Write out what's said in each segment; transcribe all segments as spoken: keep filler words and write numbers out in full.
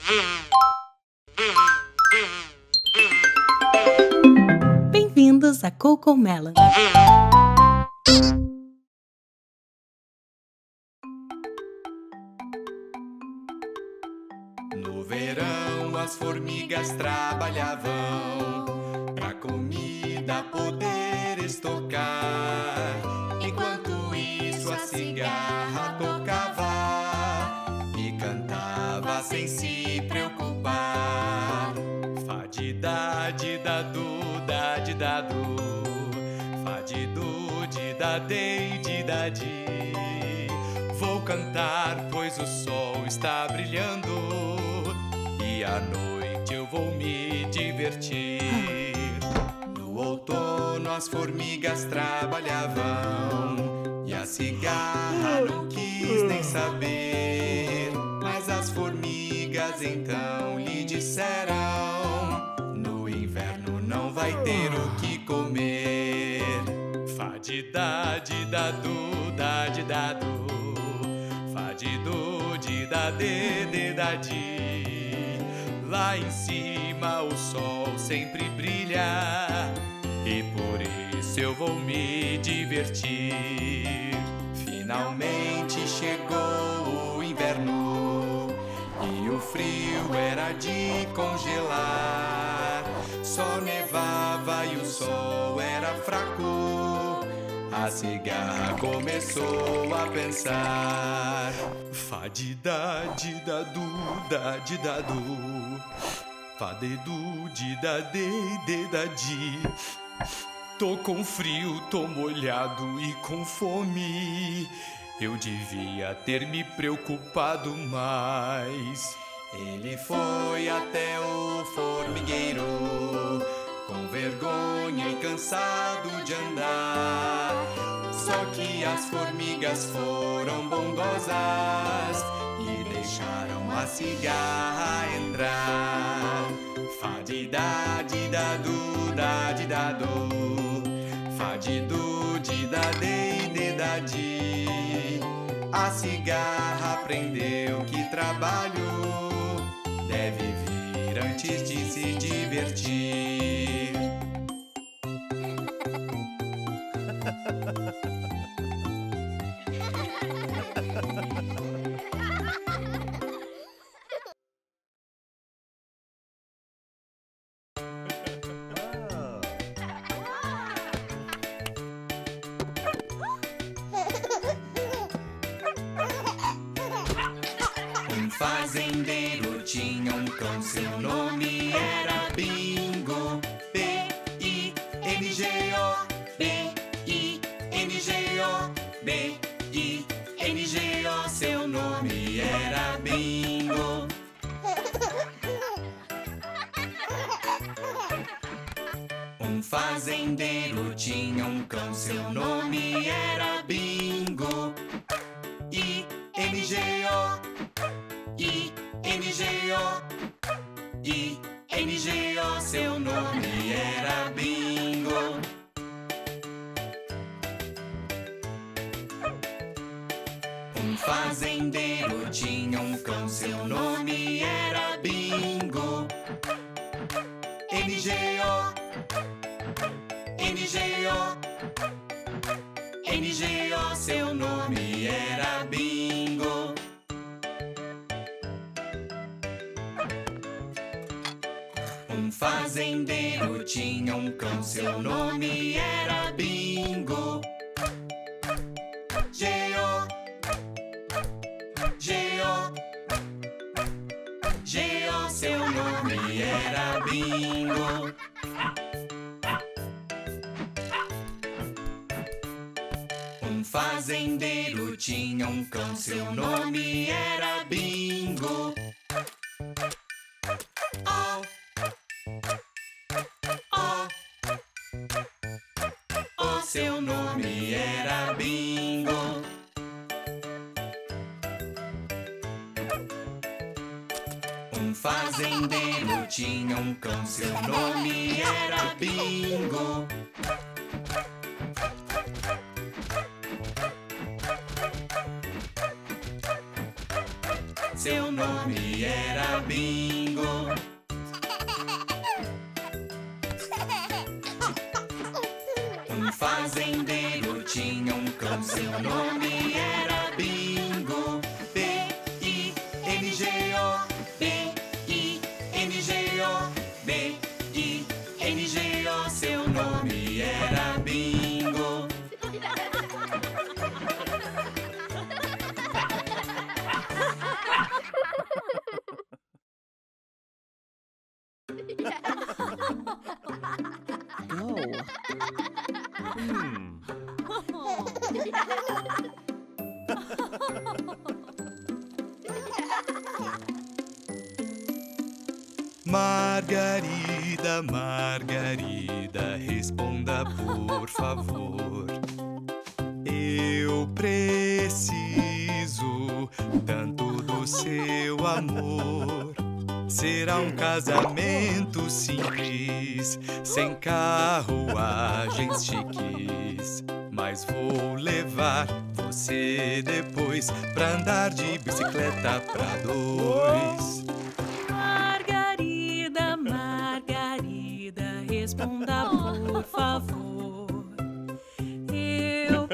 Bem-vindos a CoComelon. No verão as formigas trabalhavam pra comida poder estocar. Enquanto isso a cigarra tocava e cantava sem se preocupar. Fadidadidadu, dadidadu, fadidu, didadei, didadi. Vou cantar, pois o sol está brilhando e à noite eu vou me divertir. No outono as formigas trabalhavam e a cigarra não quis nem saber. Mas as formigas então lhe disseram: no inverno não vai ter o que comer. Fadidadidadu, dadidadu, fadidu, didadê, dedadi. Lá em cima o sol sempre brilha e por isso eu vou me divertir. Finalmente chegou o inverno e o frio era de congelar. Só nevava e o sol era fraco. A cigarra começou a pensar: fadidadidadu, dadidadu, fadedu, didadei, dedadi. Tô com frio, tô molhado e com fome. Eu devia ter me preocupado mais. Ele foi até o formigueiro, com vergonha e cansado de andar. Só que as formigas foram bondosas e deixaram a cigarra entrar. Fadidadidadu, dadidadu, fadidu, didadei, dedadi. A cigarra aprendeu que trabalho deve vir antes de se divertir. Um fazendeiro tinha um cão, seu nome era Bingo. B I N G O, B I N G O, B I N G O, seu nome era Bingo. Um fazendeiro tinha um cão, seu nome era Bingo. I N G O, I N G O, I N G O, seu nome era Bingo. Um fazendeiro tinha um cão, seu nome era Bingo. N G O, N G O, N G O, seu nome era Bingo. Um fazendeiro tinha um cão, seu nome era Bingo. G O, G O, G O, seu nome era Bingo. Um fazendeiro tinha um cão, seu nome era Bingo. Oh, oh, oh, seu nome era Bingo. Um fazendeiro tinha um cão, seu nome era Bingo. Seu nome era era Bingo. Um fazendeiro tinha um cão, seu nome era Bingo. B I N G O, B I N G O, B I N G O, seu nome era Bingo. Go. Hmm. Margarida, Margarida, responda por favor. Eu preciso tanto do seu amor. Será um casamento simples, sem carruagens chiques. Mas vou levar você depois pra andar de bicicleta pra dois. Margarida, Margarida, responda por favor. Eu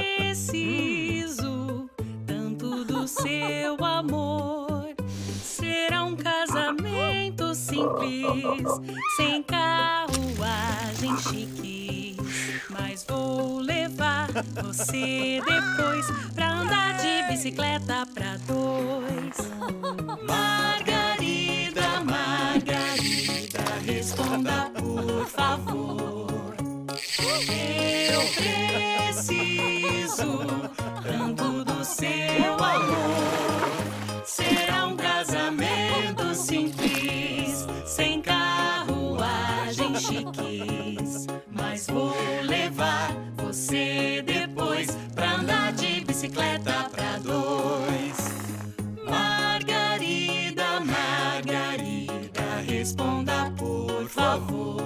preciso tanto do seu amor. Será um casamento simples, sem carruagem chique. Mas vou levar você depois pra andar de bicicleta pra dois. Margarida, Margarida, responda por favor. Eu preciso tanto do seu amor. Será um casamento simples, sem carruagem chiques. Mas vou levar você depois pra andar de bicicleta pra dois. Margarida, Margarida, responda por favor.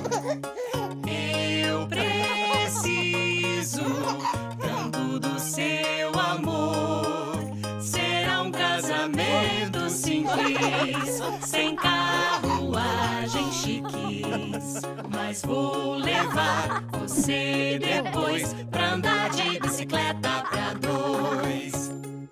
Eu preciso tanto do seu amor. Será um casamento simples, sem carruagem chiques. Mas vou levar você depois pra andar de bicicleta pra dois.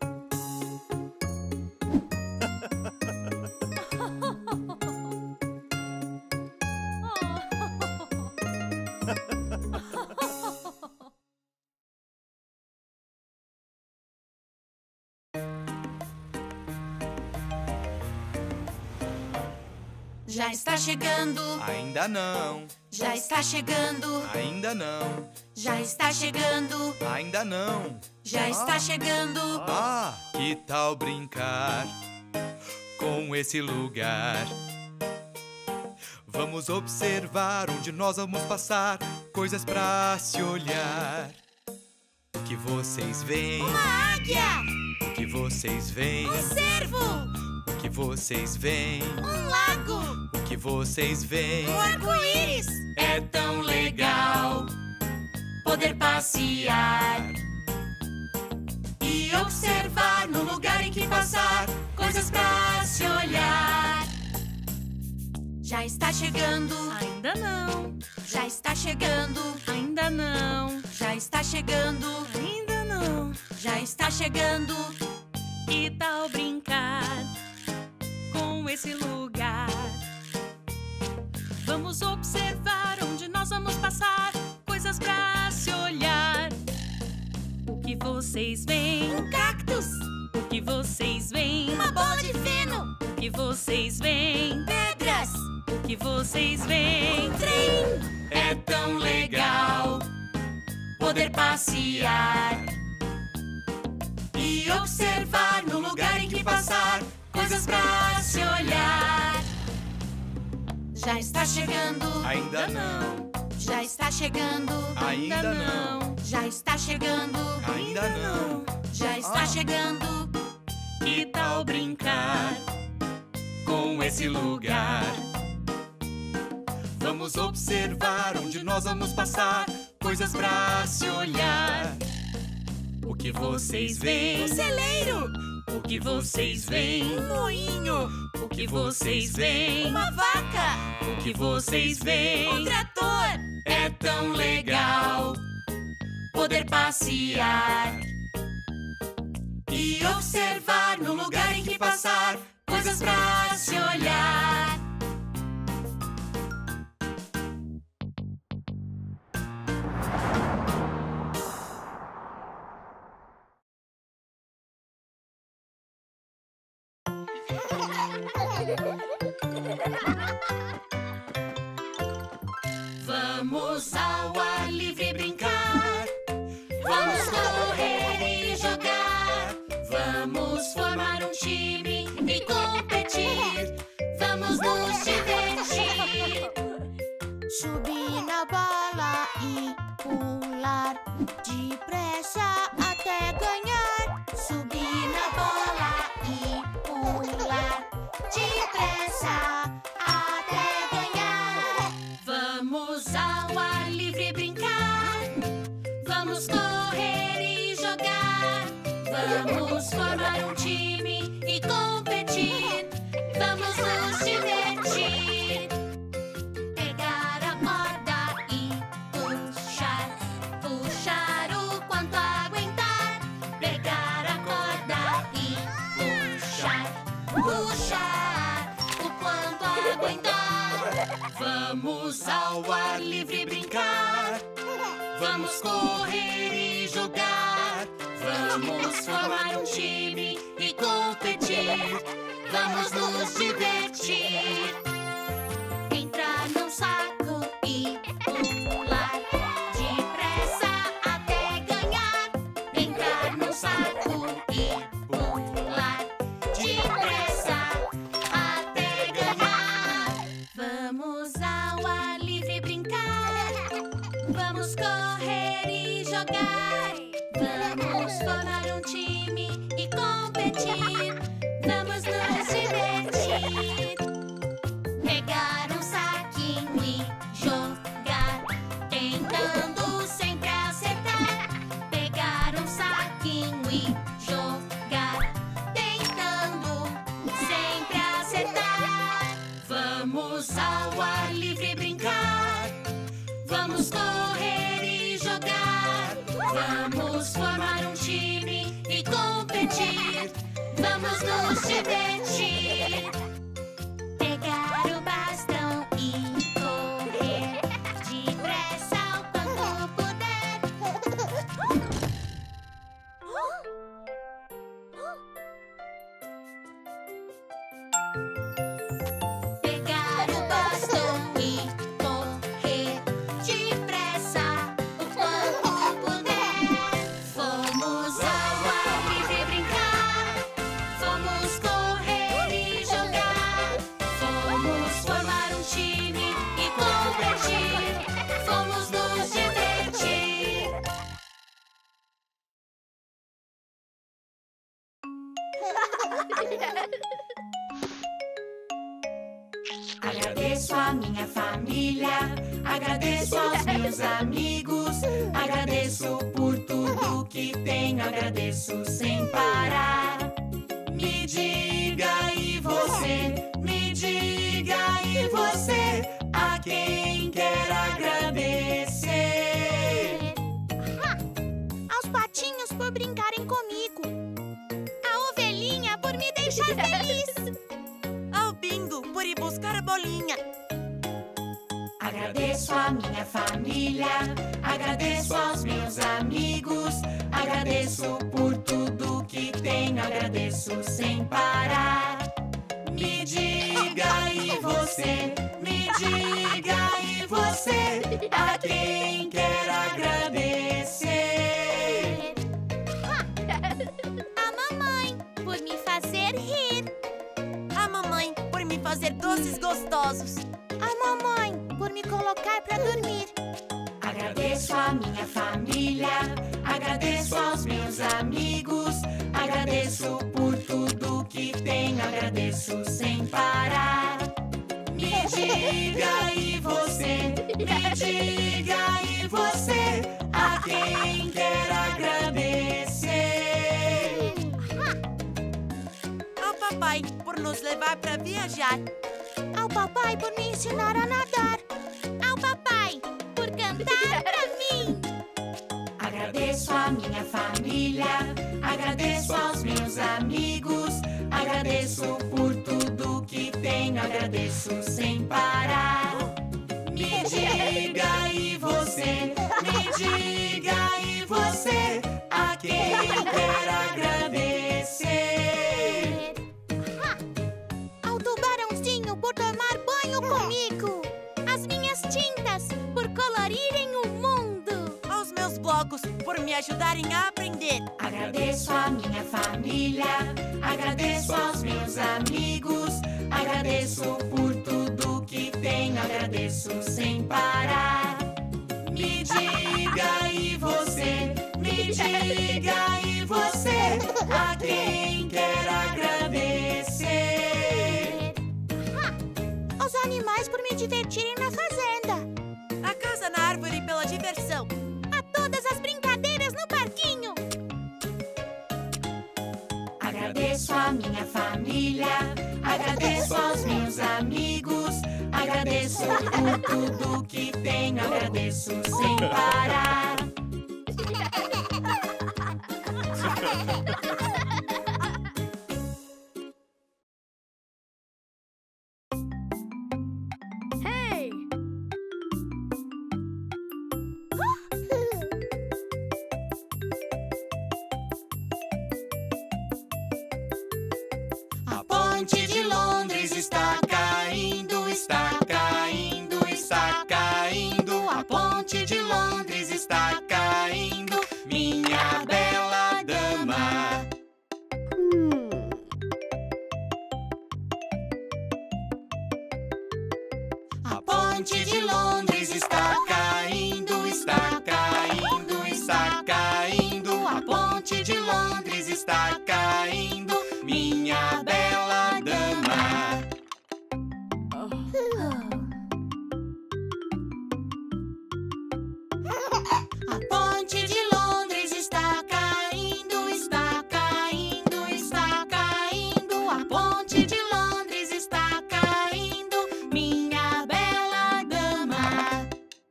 Já está chegando, Ainda não, já está chegando, ainda não, já está chegando, ainda não. já está chegando. Ah, que tal brincar com esse lugar? Vamos observar onde nós vamos passar, coisas pra se olhar. O que vocês veem? Uma águia, O que vocês veem? um cervo, O que vocês veem? um lago, O que vocês veem? um arco-íris. É tão legal poder passear E observar no lugar em que passar, coisas pra se olhar. Já está chegando, Ainda não, já está chegando, ainda não, já está chegando, ainda não. já está chegando. Que tal brincar com esse lugar? Vamos observar onde nós vamos passar, coisas pra se olhar. O que vocês veem? Um cactus, O que vocês veem? uma bola de feno, O que vocês veem? pedras, O que vocês veem? um trem. É tão legal poder passear E observar no lugar em que passar, coisas pra se olhar. Já está chegando, Ainda não, já está chegando, ainda não, já está chegando, ainda não. já está Ah. chegando. Que tal brincar Com esse lugar, vamos observar onde nós vamos passar, coisas pra se olhar. O que vocês veem? Um celeiro, O que vocês veem? um moinho, O que vocês veem? Uma vaca! O que vocês veem? Um trator! É tão legal poder passear e observar no lugar em que passar coisas pra se olhar. Vamos ao ar livre brincar. Vamos correr e jogar. Vamos formar um time e competir. Vamos nos divertir. Subir na bola e pular depressa até ganhar. Subir na bola e pular depressa até ganhar. Vamos ao ar livre brincar. Vamos correr e jogar. Vamos formar um time e competir. Vamos nos divertir. Pegar a corda e puxar. Puxar o quanto aguentar. Pegar a corda e puxar. Puxar o quanto aguentar. Vamos ao ar livre brincar. Vamos correr e jogar. Vamos formar um time e competir. Vamos nos divertir. Entrar num saco e pular depressa até ganhar. Entrar num saco e pular depressa até ganhar. Vamos ao ar livre brincar. Vamos correr e jogar. Vamos formar um time e competir. Vamos nos divertir. Pegar um saquinho e jogar, tentando sempre acertar. Pegar um saquinho e jogar, tentando sempre acertar. Vamos ao ar livre brincar. Vamos correr e jogar. Vamos formar um time e competir. Vamos nos divertir. Pegar o bastão e correr depressa o quanto puder. Pegar o bastão e correr depressa o quanto puder. Fomos ao ar livre brincar. Fomos correr e jogar. Fomos formar um time e competir. Fomos nos divertir. Agradeço a minha família, agradeço aos meus amigos, agradeço por tudo que tenho, agradeço sem parar. Me diga e você, me diga e você, a quem quer agradecer. Aos patinhos por brincarem comigo. A ovelhinha por me deixar feliz. Ao bingo por ir buscar a bolinha. Agradeço a minha família, agradeço aos meus amigos, agradeço por tudo que tenho, agradeço sem parar. Me diga e você, me diga e você, a quem quer agradecer. A mamãe por me fazer rir. A mamãe por me fazer doces gostosos. A mamãe por me colocar pra dormir. Agradeço a minha família, agradeço aos meus amigos, agradeço por tudo que tenho, agradeço sem parar. Me diga e você, me diga e você, a quem quer agradecer. Ao papai por nos nos levar para viajar. Ao papai por me ensinar a nadar. Ao papai por cantar pra mim. Agradeço a minha família, agradeço aos meus amigos, agradeço por tudo que tenho, agradeço sem parar. Me diga e você, me diga e você, a quem quer agradecer. Ao tubarãozinho por tomar banho comigo. As minhas tintas por colorirem o mundo. Aos meus blocos por me ajudarem a aprender. Agradeço a minha família, agradeço aos meus amigos, agradeço por tudo que tenho, agradeço sem parar. Me diga e você, me diga e você, a quem quer agradecer. Aos animais por me divertirem na fazenda. A casa na árvore pela diversão. A todas as brincadeiras no parquinho. Agradeço a minha família, agradeço aos meus amigos, agradeço por tudo que tenho, agradeço sem parar. A ponte de Londres está caindo, está caindo, está caindo. A ponte de Londres está caindo, minha bela dama. A ponte de Londres está caindo, está caindo, está caindo. A ponte de Londres está caindo, minha bela dama. A ponte de Londres está caindo, está caindo, está caindo. A ponte de Londres está caindo, minha bela dama.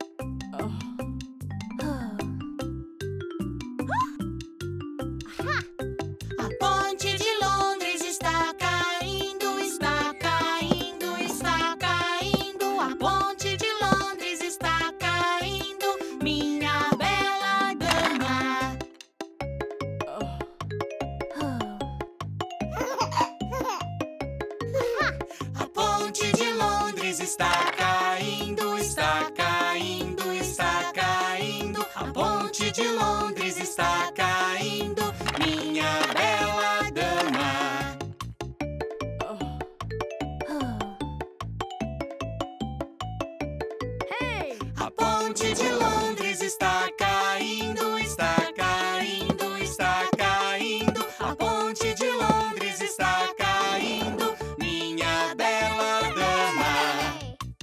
A ponte de Londres está caindo, está caindo, está caindo. A ponte de Londres está caindo, minha bela dama. A ponte de Londres está caindo, está caindo, está caindo. A ponte de Londres está caindo, minha bela dama. A ponte de Londres está caindo, está caindo, está caindo. A ponte de Londres está caindo, minha bela dama.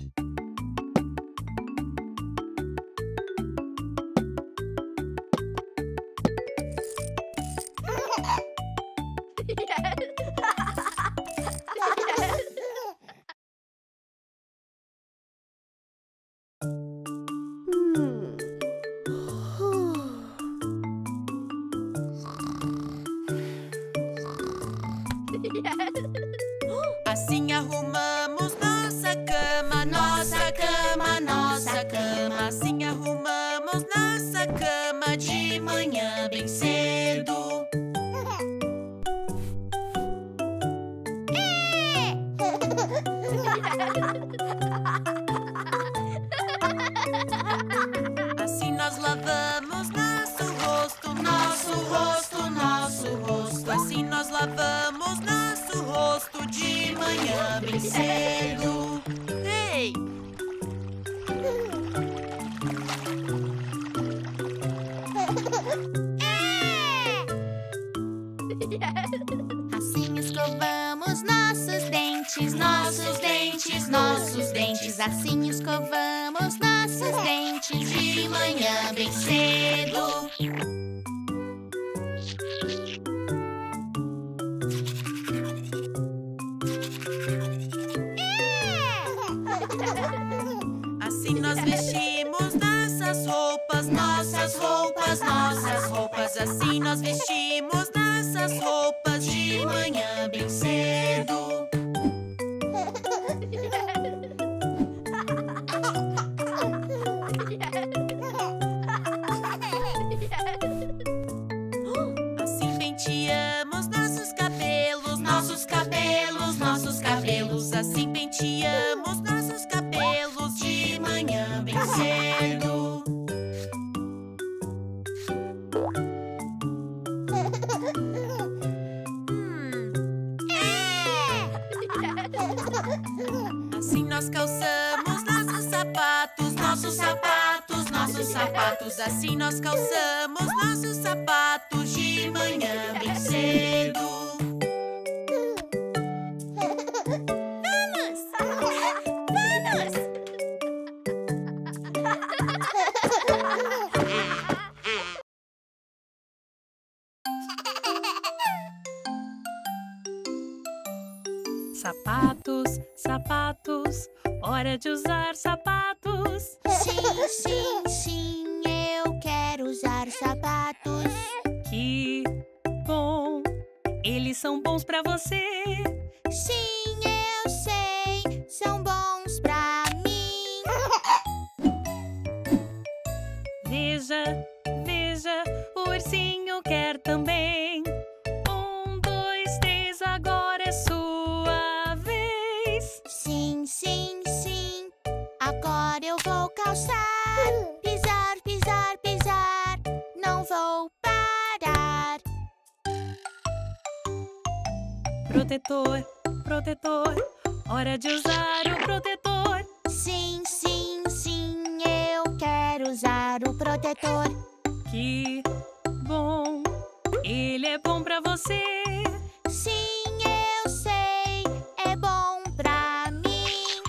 Assim arrumamos nossa cama, nossa cama, nossa cama. Assim arrumamos nossa cama de manhã bem cedo. Assim nós lavamos nosso rosto, nosso rosto, nosso rosto. Assim nós lavamos nosso rosto de manhã bem cedo. Ei! Assim escovamos nossos dentes, nossos dentes, nossos dentes. Assim escovamos nossos dentes de manhã bem cedo. roupas, assim nós vestimos nossas roupas de manhã bem cedo. Assim penteamos nossos cabelos, nossos cabelos, nossos cabelos. Assim penteamos nossos cabelos de manhã bem cedo. Assim nós calçamos nossos sapatos, nossos sapatos, nossos sapatos. Assim nós calçamos nossos sapatos de manhã bem cedo. Vamos! Vamos! Sapatos, sapatos, hora de usar sapatos. Sim, sim, sim, eu quero usar sapatos. Que bom, eles são bons pra você. Sim, eu sei, são bons pra mim. Veja, veja, o ursinho quer também. Um, dois, três, agora é sua vez. Sim, sim, sim, agora eu vou calçar. Pisar, pisar, pisar, não vou parar. Protetor, protetor, hora de usar o protetor. Sim, sim, sim, eu quero usar o protetor. Que bom, ele é bom pra você. Sim, eu sei, é bom pra mim.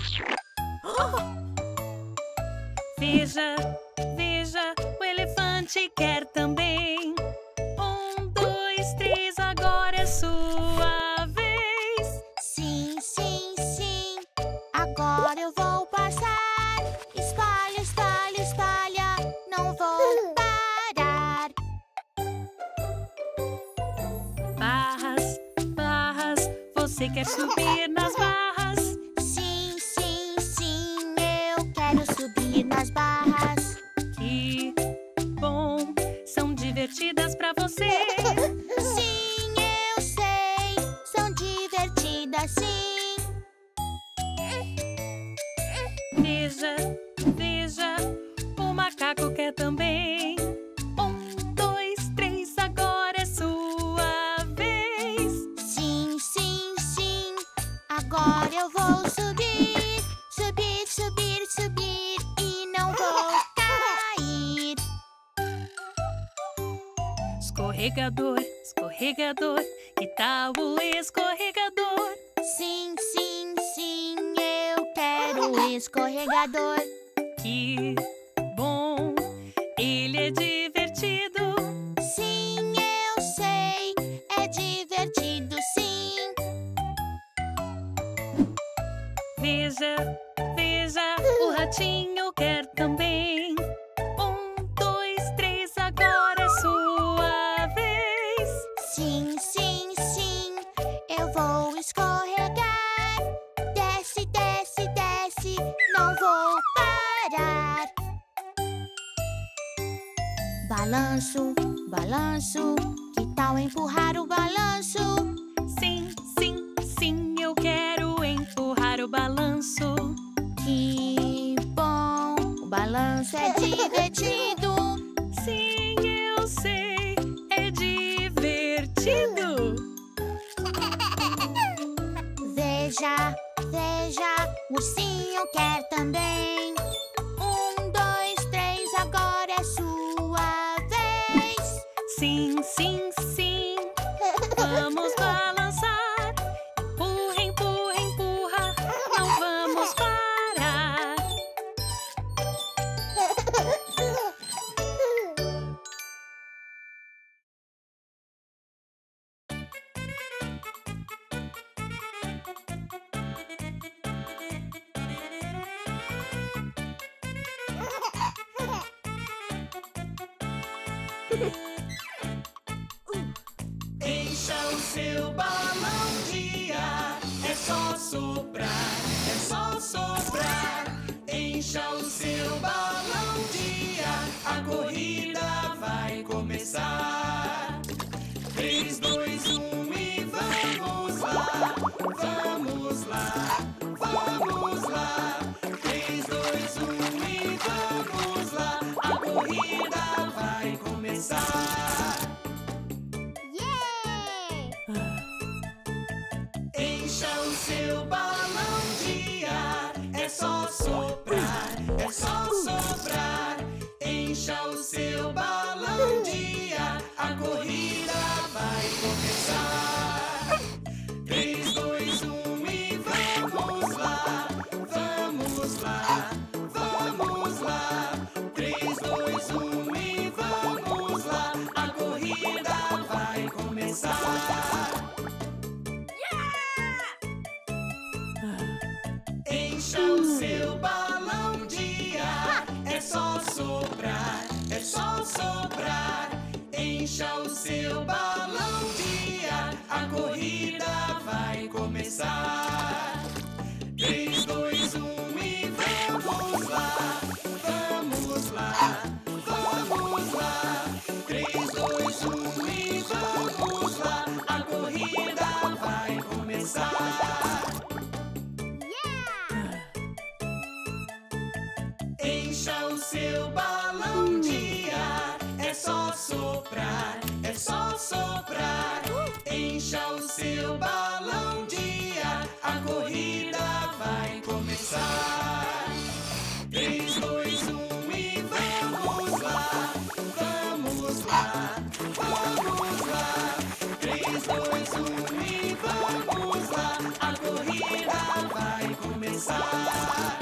Veja, veja, o elefante quer também. Um, dois, três, agora é sua vez. Sim, sim, sim, agora eu vou passar. Espalha, espalha, espalha, não vou parar. Barras, barras, você quer subir nas barras. Sim, sim, sim, eu quero subir nas barras. Que bom, são divertidas pra você. Sim, eu sei, são divertidas, sim. Veja, veja, o macaco quer também. Um, dois, três, agora é sua vez. Sim, sim, sim, agora eu vou subir. Subir, subir, subir e não vou cair. Escorregador, escorregador, que tal o escorregador? Sim, sim, sim, eu quero o escorregador. Que bom, ele é divertido. Sim, eu sei, é divertido, sim. Veja, veja, o ratinho quer também. Um, dois, três, agora é sua vez. Sim, sim, sim, eu vou escorregar. Desce, desce, desce, não vou parar. Balanço, balanço, que tal empurrar o balanço? Sim, sim, sim, eu quero empurrar o balanço. Que bom, o balanço é divertido. Sim, eu sei, é divertido. Veja, veja, o ursinho quer também. Um, dois, três, agora é sua vez. Sim, sim, sim, vamos balançar. Empurra, empurra, empurra, não vamos parar. seu balão de ar. É só soprar, é só soprar. Encha o seu balão de ar. A corrida vai começar. Três, dois, um e vamos lá. Vamos lá, vamos lá. Três, dois, um e vamos lá. A corrida vai começar. Encha o seu balão de ar. É só soprar, é só soprar. Encha o seu balão de ar. A corrida vai começar. Três, dois, um e vamos lá. Vamos lá, vamos lá. Três, dois, um e vamos lá. A corrida vai começar.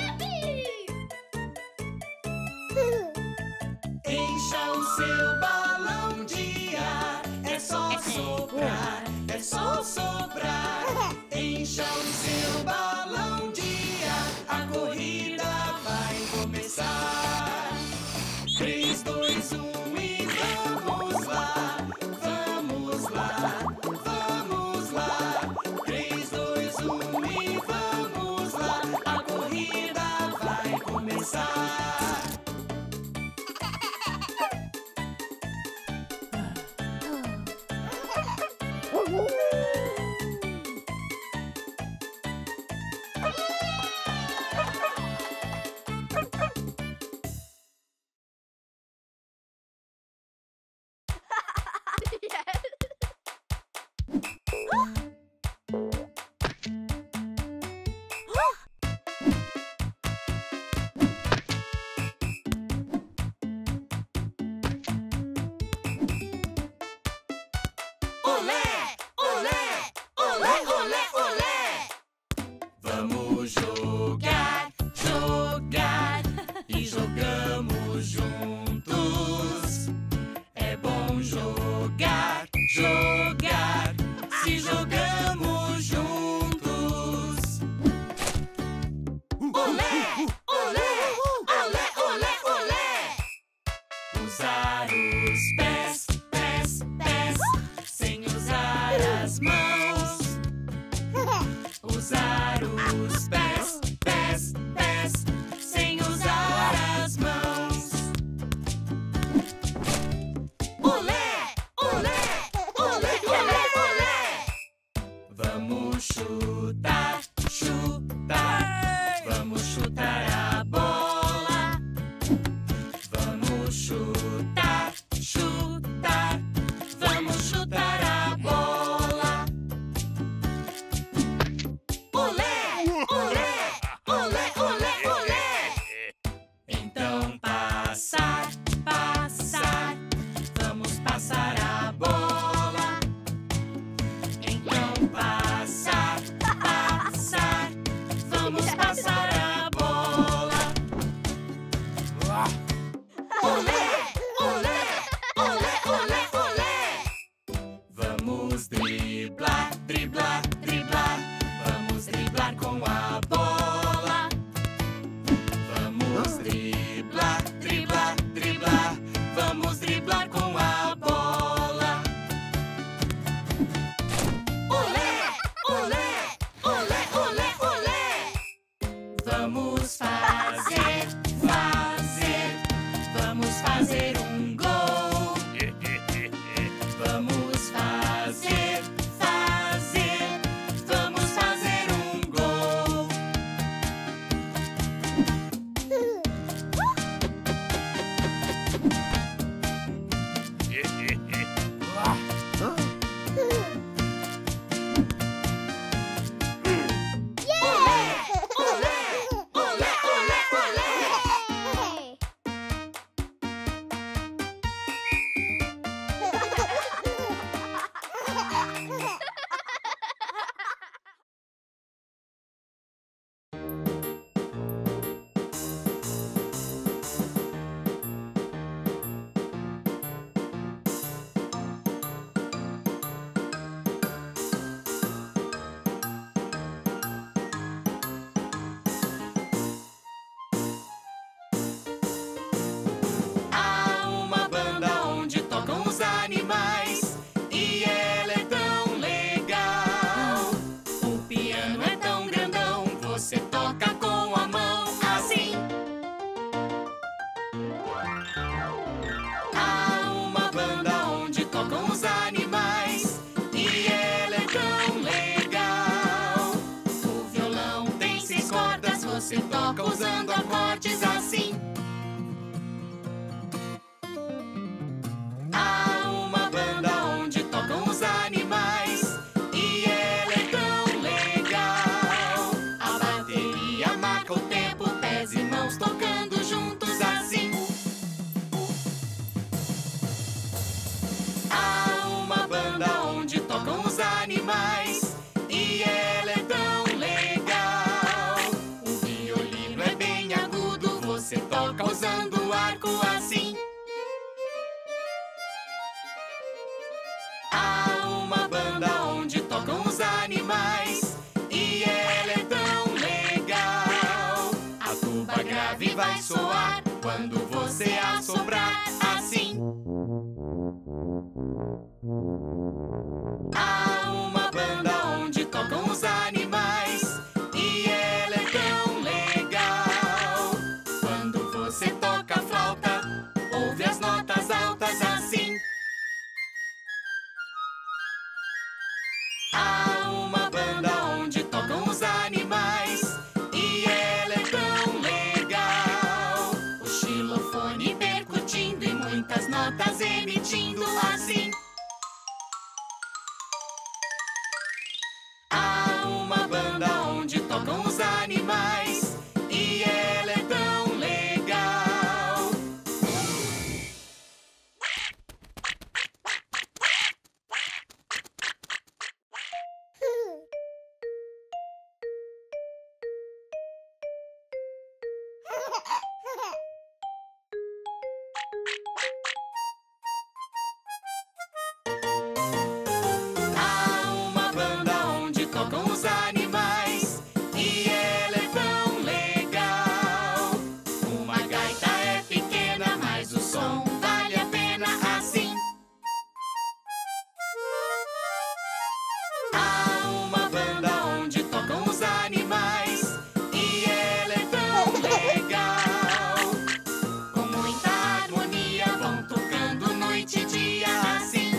Encha o seu balão de ar. É só soprar, é só soprar. Encha o seu balão de ar. A corrida vai começar. Três, dois, um e vamos lá. Vamos lá, vamos lá. Três, dois, um e vamos lá. A corrida vai começar. Vamos jogar, jogar e jogamos juntos. É bom jogar, jogar se jogamos juntos. Olé, olé, olé, olé, olé. Usar os pés, pés, pés, sem usar as mãos. Usar os pés, pés, pés, sem usar as mãos. Olé, olé, olé, olé, olé. Vamos chutar, chutar. Vamos chutar a bola. Vamos chutar, chutar. Vamos chutar a bola. Olé, olé, olé, olé, olé. Então passar, passar. Vamos passar a bola. Então passar, passar. Vamos passar a bola. Olé, olé, olé, olé, olé. Vamos driblar, driblar, driblar. Vamos driblar com a bola. Vamos driblar, driblar, driblar. Vamos driblar com a bola. Olé, olé, olé, olé, olé. Vamos fazer, fazer. Vamos fazer um gol. Vamos fazer, fazer. Vamos fazer um gol. Olé, olé, olé, você toca usando acordes assim. Há uma banda onde tocam os animais e ela é tão legal. A bateria marca o tempo, pés e mãos tocando juntos assim. Há uma banda onde tocam os animais e ela é tão legal. O violino é bem agudo, você toca usando o arco assim. Há uma banda onde tocam os animais e ela é tão legal. A tuba grave vai soar quando você assoprar assim. Há uma banda onde tocam os animais e ela é tão legal. Quando você toca a flauta, ouve as notas altas assim. Há uma banda onde tocam os animais e ela é tão legal. O xilofone percutindo e muitas notas emitindo assim. Há uma banda onde tocam os animais e ela é tão legal. Há uma banda onde tocam os animais e ela é tão legal. Uma gaita é pequena, mas o som vale a pena assim. Há uma banda onde tocam os animais e ela é tão legal. Com muita harmonia vão tocando noite e dia assim.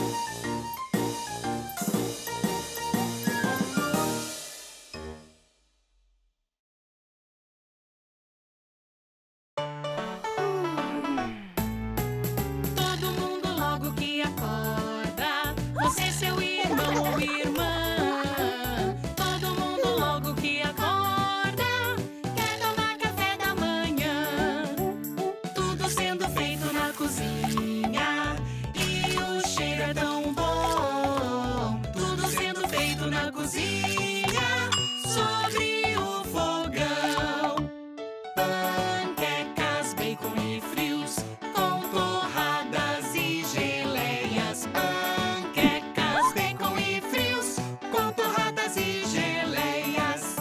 Todo mundo logo que acorda, você, seu irmão ou irmã. Todo mundo logo que acorda, quer tomar café da manhã. Tudo sendo feito na cozinha e o cheiro é tão bom. Tudo sendo feito na cozinha, sobre o fogão. Panquecas, bacon e frios, com torradas e geleias. Panquecas, bacon e frios, com torradas e geleias.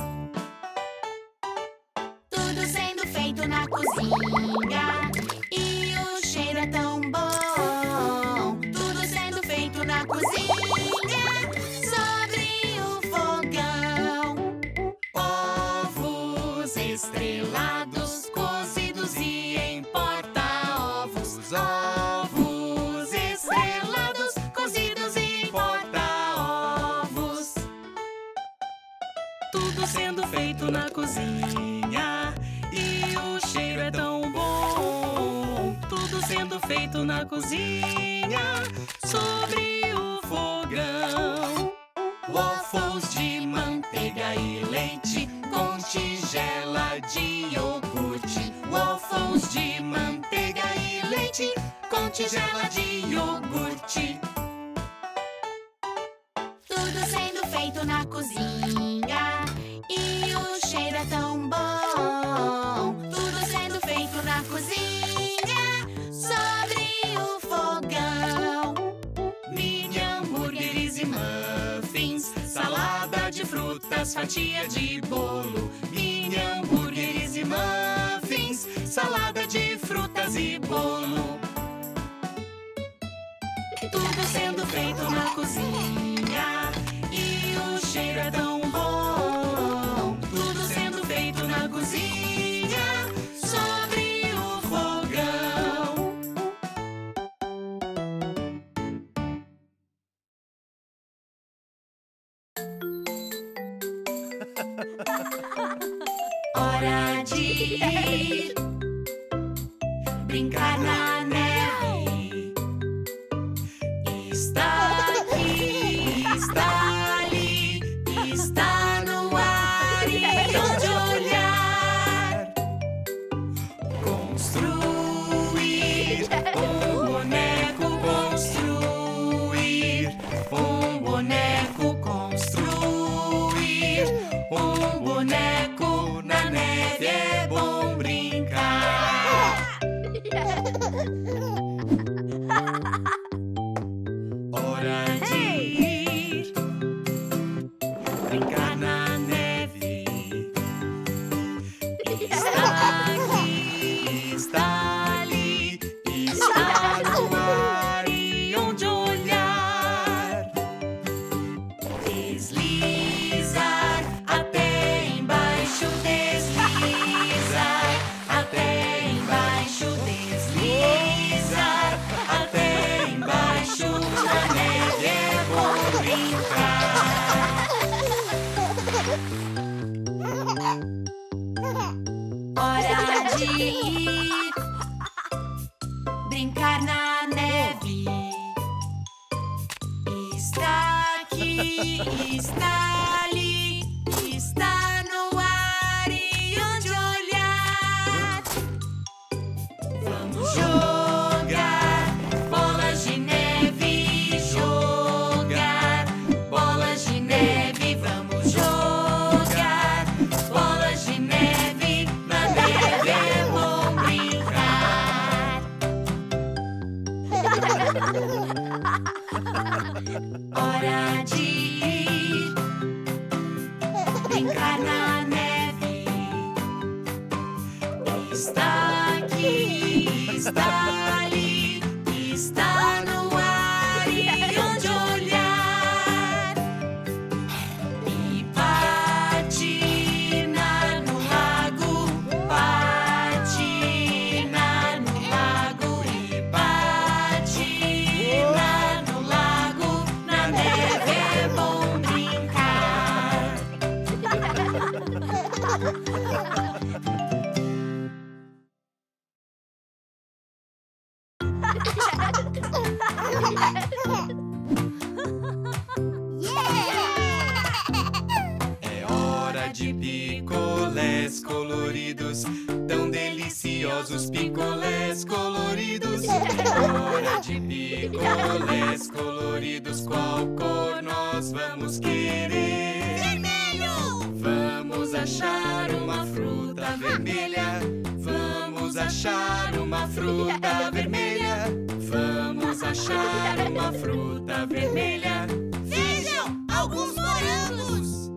Tudo sendo feito na cozinha e o cheiro é tão bom. Tudo sendo feito na cozinha, sobre o fogão. Ovos estrelados, cozidos e em porta-ovos. Ovos estrelados, cozidos e em porta-ovos. Tudo sendo feito na cozinha e o cheiro é tão bom. Tudo sendo feito na cozinha, sobre o fogão. Waffles de manteiga e leite, com tigela de iogurte. Waffles de manteiga e leite, com tigela de iogurte. Tudo sendo feito na cozinha e o cheiro é tão bom. Tudo sendo feito na cozinha, sobre o fogão. Mini hambúrgueres e muffins, salada de frutas, fatia de bolo. Mini hambúrgueres e muffins, salada de frutas e bolo. Tudo sendo feito na cozinha e o cheiro é tão bom. Tudo sendo feito na cozinha, sobre o fogão. Hora de ir brincar na neve. Está aqui, está ali, está no ar e onde olhar. Construir um boneco, construir um boneco, construir um boneco. Na neve é bom brincar. Hora de ir brincar na neve. Está aqui, está ali, está no ar e onde olhar. Deslizar até embaixo, deslizar até embaixo, deslizar até embaixo. Na neve é bom brincar. Hora de ir brincar na neve. Está aqui, está ali, está no ar e onde olhar. Vamos jogar bolas de neve, jogar bolas de neve. Vamos jogar bolas de neve. Na neve é bom brincar. Hora de ir brincar na neve. Está aqui, está ali, está no ar e onde olhar. E patinar no lago, patinar no lago e patinar no lago. Na neve é bom brincar. É hora de picolés coloridos, tão deliciosos picolés coloridos. Hora de picolés coloridos, qual cor nós vamos querer? Vermelho! Vamos achar uma fruta vermelha. Vamos achar uma fruta vermelha. Vamos achar uma fruta vermelha. Vejam, alguns morangos!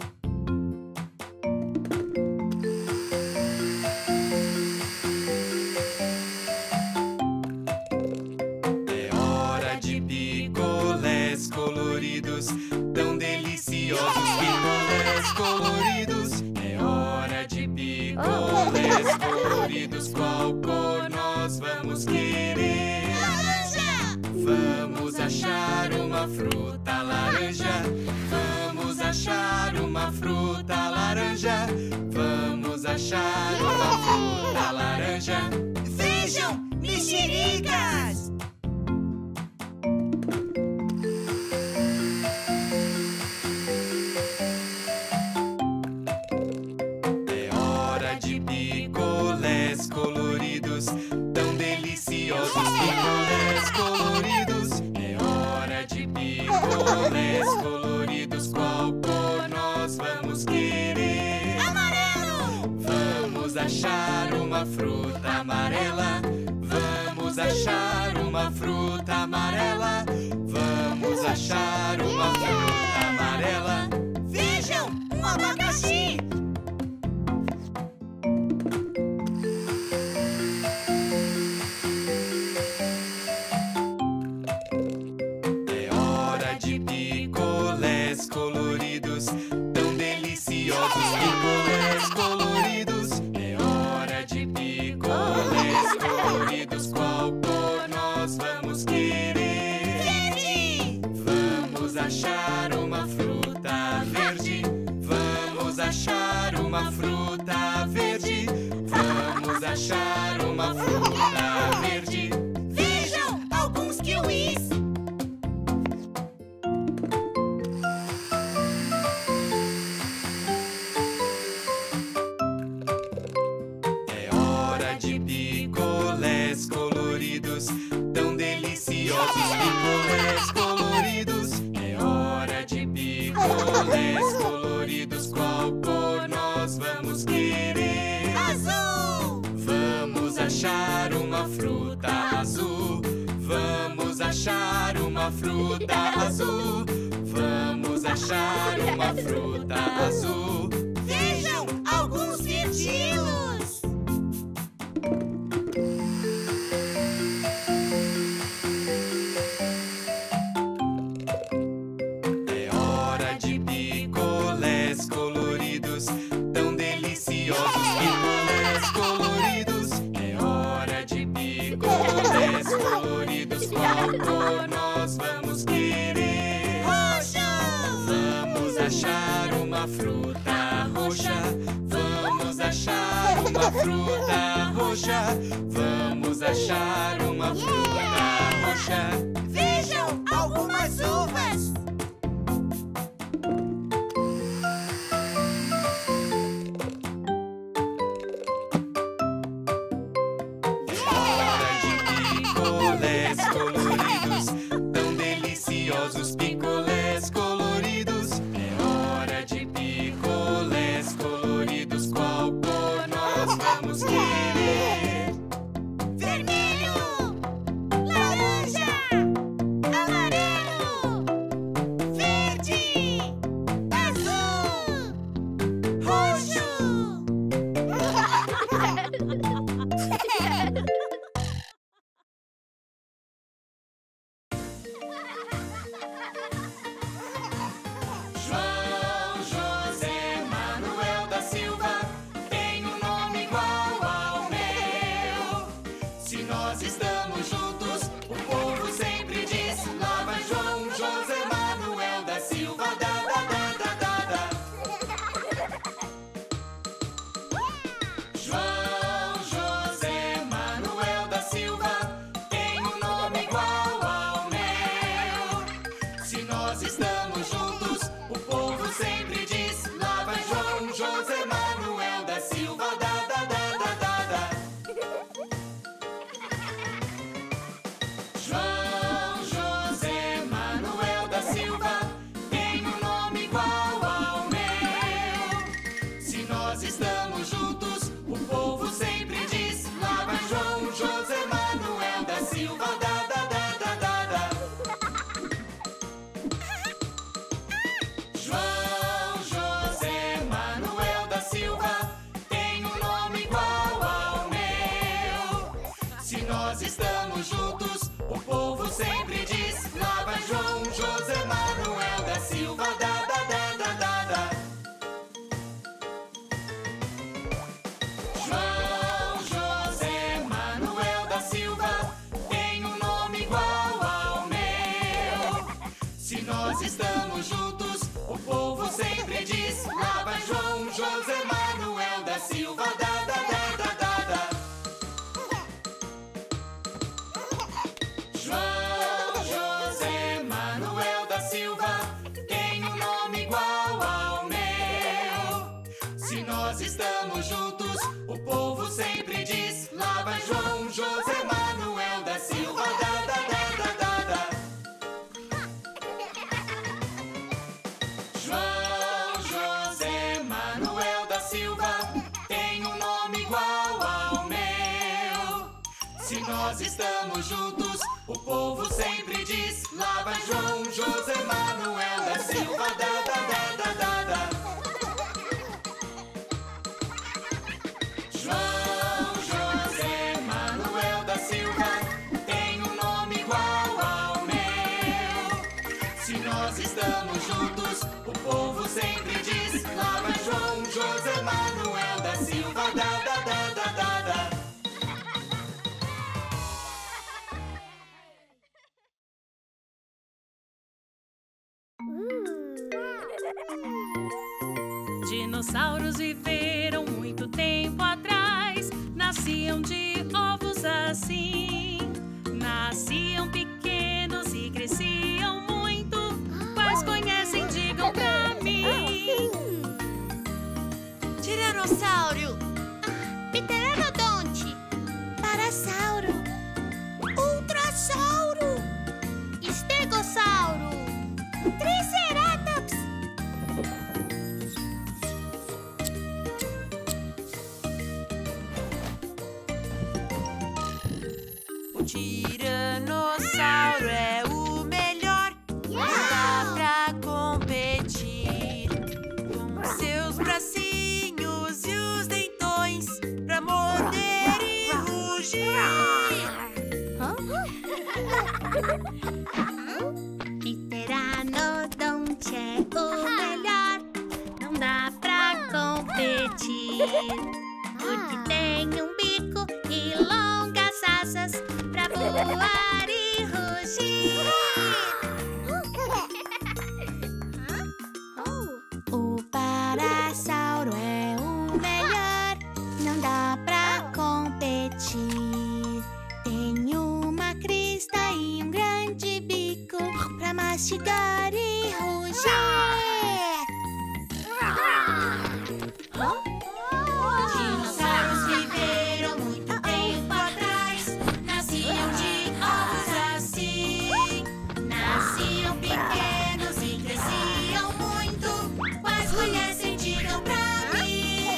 É hora de picolés coloridos, tão deliciosos picolés coloridos. É hora de picolés coloridos, qual cor nós vamos querer? Laranja! Vamos achar uma fruta laranja. Vamos achar uma fruta laranja. Vamos achar uma fruta laranja. Vejam, mexericas! É hora de picolés coloridos, tão deliciosos picolés coloridos. É hora de picolés coloridos, qual cor nós vamos querer? Amarelo! Vamos achar uma fruta amarela. Vamos achar uma fruta amarela. Vamos achar uma fruta amarela. Vejam, um abacaxi! É hora de picolés coloridos, tão deliciosos picolés coloridos. É hora de picolés coloridos, qual cor nós vamos querer? Verde! Vamos achar uma fruta verde. Vamos achar achar uma fruta verde. Vejam, alguns kiwis. É hora de picolés coloridos, tão deliciosos picolés coloridos. É hora de picolés coloridos, qual cor nós vamos querer? Azul! Vamos achar uma fruta azul. Vamos achar uma fruta azul. Vamos achar uma fruta azul. Vejam, alguns mirtilos. É hora de picolés coloridos, tão deliciosos picolés coloridos. É hora de picolés coloridos, qual cor nós vamos querer? Roxo! Vamos achar uma fruta roxa. Vamos achar uma fruta roxa. Vamos achar uma fruta roxa. Vejam, algumas uvas. Hora de picolés coloridos, tão deliciosos picolés coloridos. É hora de picolés coloridos, qual cor nós vamos querer? Vermelho, laranja, amarelo, verde, azul, roxo. João José Manuel da Silva tem um nome igual ao meu. Se nós estamos juntos, o povo sempre diz: lá vai João José Manuel da Silva. Da, da, da, da, da, da. João José Manuel da Silva tem um nome igual ao meu. Se nós estamos juntos, o povo sempre diz: lá vai João José Manuel da Silva. Da, da, da, da, da, da. João José Manuel da Silva tem um nome igual ao meu. Se nós estamos juntos, o povo sempre diz: lá vai João José Manuel da Silva. Da, da, da, da, da, da. João José Manuel da Silva tem um nome igual ao meu. Se nós estamos juntos, o povo sempre diz: lá vai João José Manuel da Silva. Da, da, da, da, da, da. João José Manuel da Silva tem um nome igual ao meu. Se nós estamos juntos, o povo sempre diz: lá vai João José Manuel da Silva. Da, da, da, da, da, da. João José Manuel da Silva tem um nome igual ao meu. Se nós estamos juntos, o povo sempre diz: lá vai João José Manuel da Silva. Da, da, da, da, da, da. João José Manuel da Silva tem um nome igual ao meu. Se nós estamos juntos, o povo sempre diz: lá vai João José Manuel da Silva. Da, da, da, da, da, da. João José Manuel da Silva tem um nome igual ao meu. Se nós estamos juntos, o povo sempre diz: lá vai João José Manuel da Silva. Da, da, da, da, da, da. Dinossauros viveram muito tempo atrás. Nasciam Tiranossauro é o melhor, não dá pra competir. Com seus bracinhos e os dentões pra morder e rugir. Pteranodonte é o melhor, não dá pra competir. Porque tem um bico e longas asas pra voar e rugir. O parasauro é o melhor, não dá pra competir. Tem uma crista e um grande bico pra mastigar e rugir. Dinossauros viveram muito tempo atrás. Nasciam de ovos assim. Nasciam pequenos e cresciam muito. Quais conhecem, digam pra mim.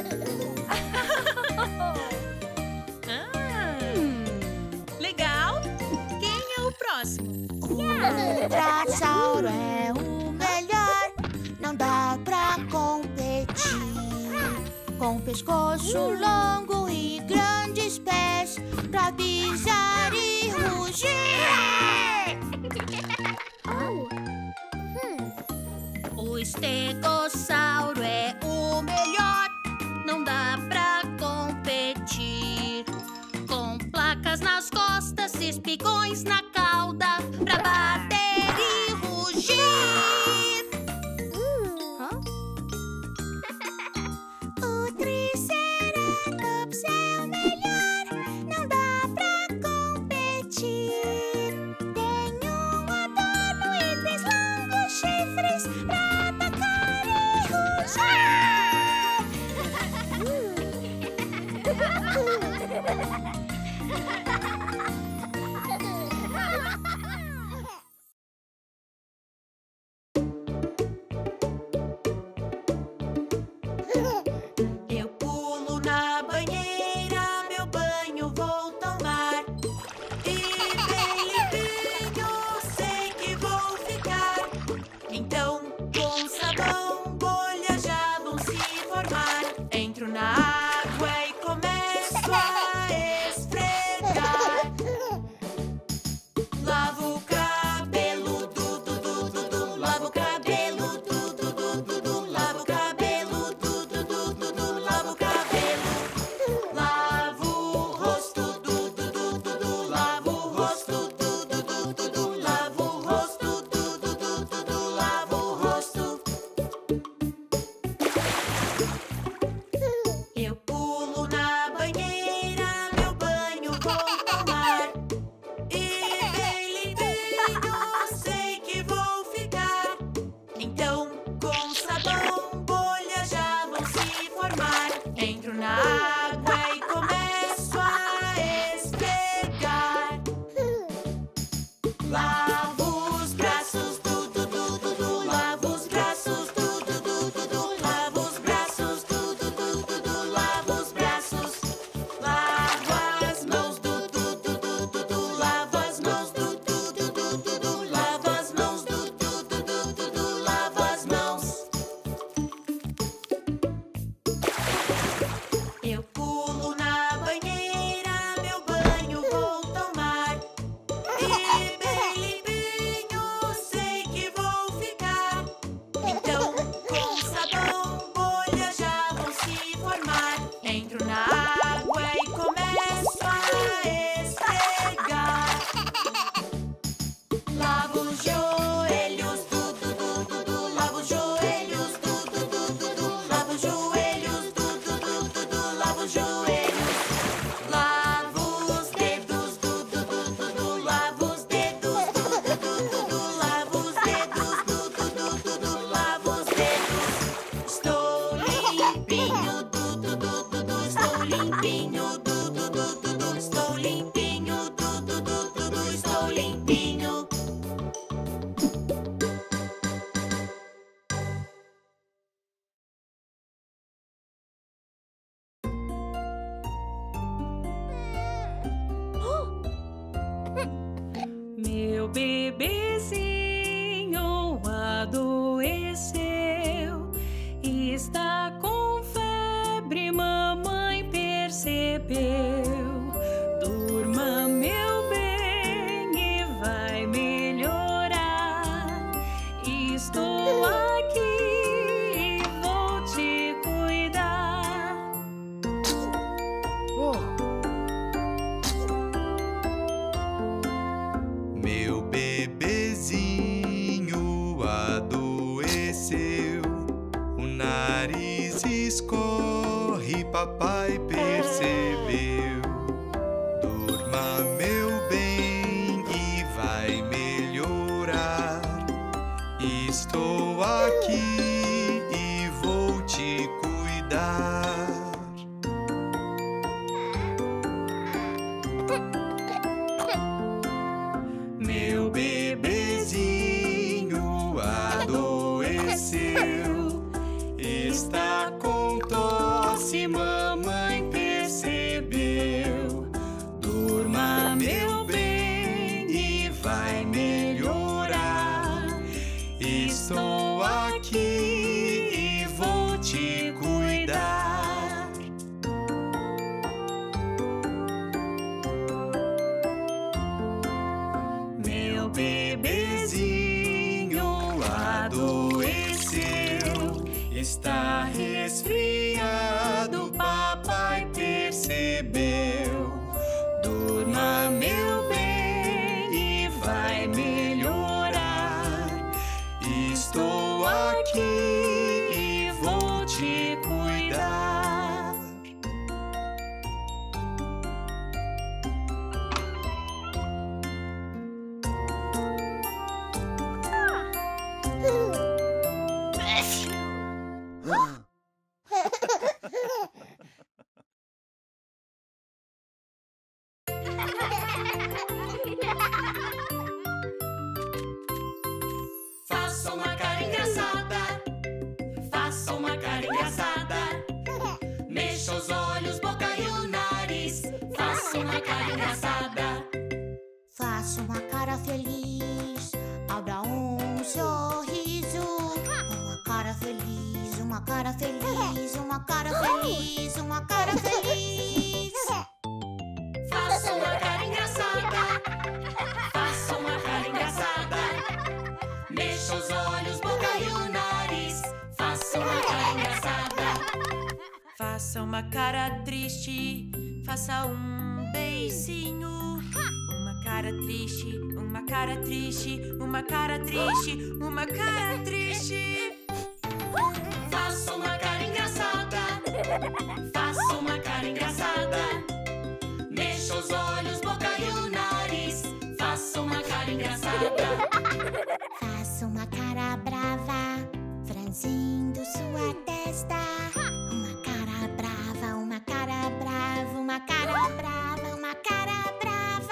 Legal! Quem é o próximo? O Ultrasauro é o melhor, não dá pra competir. Com pescoço longo e grandes pés pra pisar e rugir. O Estegossauro é o melhor, não dá pra competir. Com placas nas costas e espigões na cauda pra bater e rugir. O Triceratops é o melhor, não dá pra competir. Tem um adorno e três longos chifres pra atacar e rugir. Eu pulo na banheira, meu banho vou tomar. E bem limpinho sei que vou ficar. Então com sabão bolhas já vão se formar. Entro na água e começo a esfregar. Lavo o cabelo, du, du, du, du, du. Lavo o cabelo, du, du, du, du, du. Lavo o cabelo, du, du, du, du, du. Lavo o cabelo. Lavo o rosto, du, du, du, du, du. Lavo o rosto, du, du, du, du, du. Lavo o rosto, du, du, du, du, du. Lavo o rosto. Eu pulo na banheira, meu banho vou tomar. E bem limpinho sei que vou ficar. Então com sabão bolhas já vão se formar. Entro na água e começo a esfregar. Lavo os braços, du, du, du, du, du. Lavo os braços, du, du, du, du, du. Lavo os braços, du, du, du, du, du. Lavo os braços. Lavo as mãos, du, du, du, du, du, du. Lavo as mãos, du, du, du, du, du, du. Lavo as mãos, du, du, du, du, du, du. Lavo as mãos. Eu pulo na banheira, meu banho vou tomar. E bem limpinho sei que vou ficar. Então com sabão bolhas já vão se formar. Entro na água e começo a esfregar. Lavo os joelhos, du, du, du, du, du. Lavo os joelhos, du, du, du, du, du. Lavo os joelhos, du, du, du, du, du. Lavo os joelhos. Lavo os dedos, du, du, du, du, du. Lavo os dedos, du, du, du, du, du. Lavo os dedos, du, du, du, du, du. Lavo os dedos. Estou limpinho, du, du, du, du, du. Estou limpinho, du, du, du, du, du. Estou limpinho, du, du, du, du, du. Estou limpinho. Meu bebezinho adoeceu e está com febre, mamãe percebeu. Durma, meu bem, e vai melhorar. Estou aqui e vou te cuidar. Meu bebezinho adoeceu, o nariz escorre, papai percebeu. Durma, meu bem, e vai melhorar. Estou aqui e vou te cuidar. Meu bebezinho adoeceu, está com tosse, mamãe percebeu. Durma, meu bem, e vai melhorar. Estou aqui e vou te cuidar. Meu bebezinho adoeceu, está resfriado, papai percebeu. Durma, meu bem, e vai melhorar. Estou aqui e vou te cuidar. Faça uma cara engraçada. Faça uma cara engraçada. Mexa os olhos, boca e o nariz. Faça uma cara engraçada. Faça uma cara feliz, abra um sorriso. Uma cara feliz, uma cara feliz, uma cara feliz, uma cara feliz. Faça uma cara engraçada. Faça uma cara engraçada. Mexa os olhos, boca e o nariz. Faça uma cara engraçada. Faça uma cara triste, faça um beicinho. Uma cara triste, uma cara triste, uma cara triste, uma cara triste. Faça uma cara engraçada. Faça uma cara engraçada. Mexa os olhos, boca e o nariz. Faça uma cara engraçada. Faça uma cara brava, franzindo sua testa. Uma cara brava, uma cara brava, uma cara brava, uma cara brava.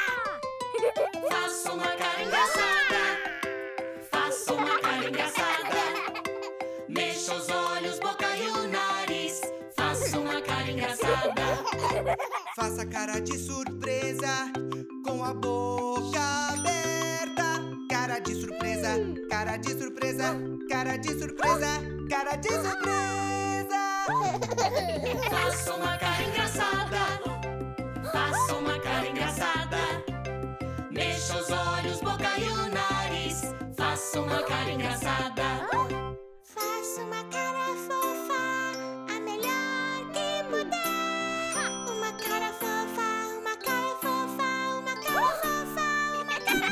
Faça uma cara engraçada. Faça uma cara engraçada. Mexa os olhos, boca e o nariz. Faça uma cara engraçada. Faça cara de surpresa, com a boca aberta. Cara de surpresa, cara de surpresa, cara de surpresa, cara de surpresa. Faça uma cara engraçada. Faça uma cara engraçada. Mexa os olhos, boca e o nariz. Faça uma cara engraçada. Faça uma cara fofa, a melhor que puder. Uma cara fofa, uma cara fofa, uma cara fofa, uma cara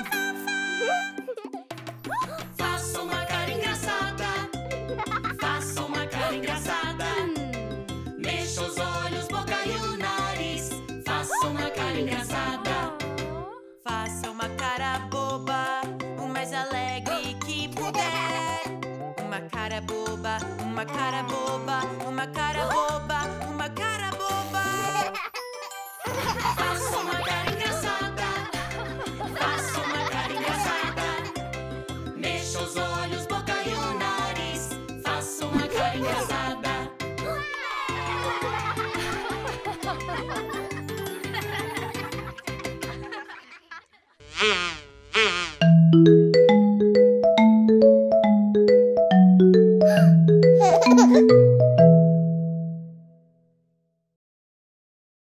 fofa. Faça uma cara engraçada. Faça uma cara engraçada. Mexa os olhos, boca e o nariz. Faça uma cara engraçada. Faça uma cara boba, o mais alegre que puder. Uma cara boba, uma cara boba, uma cara boba, uma cara boba. Faça uma cara engraçada. Faça uma cara engraçada. Mexa os olhos, boca e o nariz. Faça uma cara engraçada. Ah!